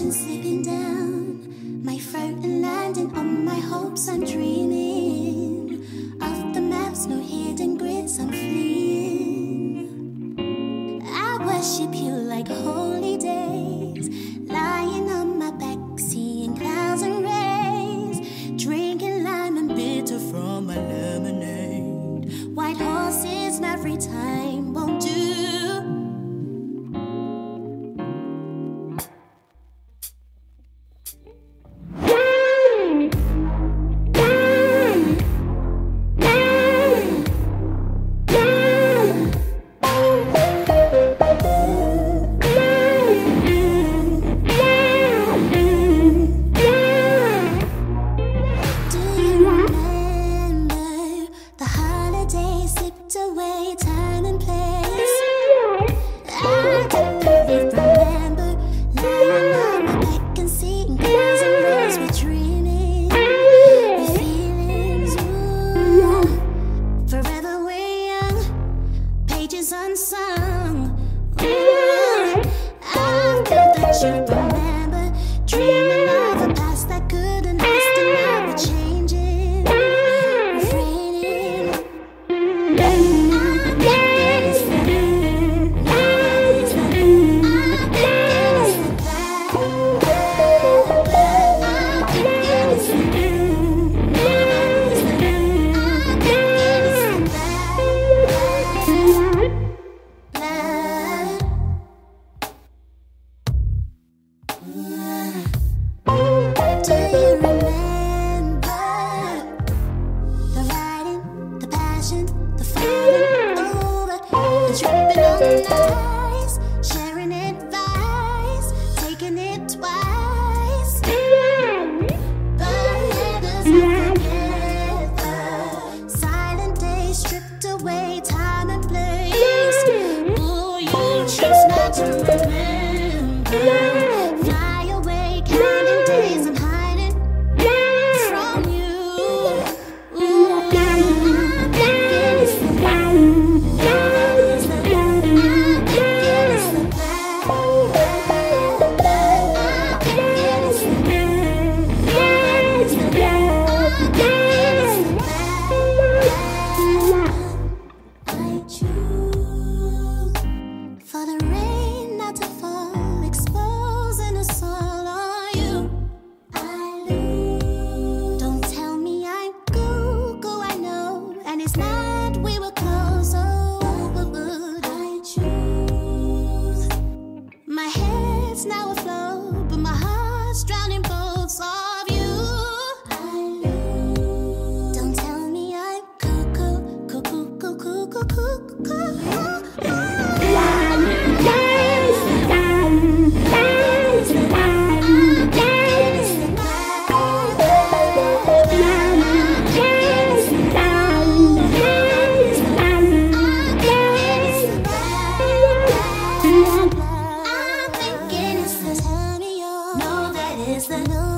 ocean slipping down my throat and landing on my hopes. I'm dreaming of the maps, no hidden grids, I'm fleeing. I worship you like holy days, lying on my back, seeing clouds and rays, drinking lime and bitter from my lemonade. White horses every time won't do. Is the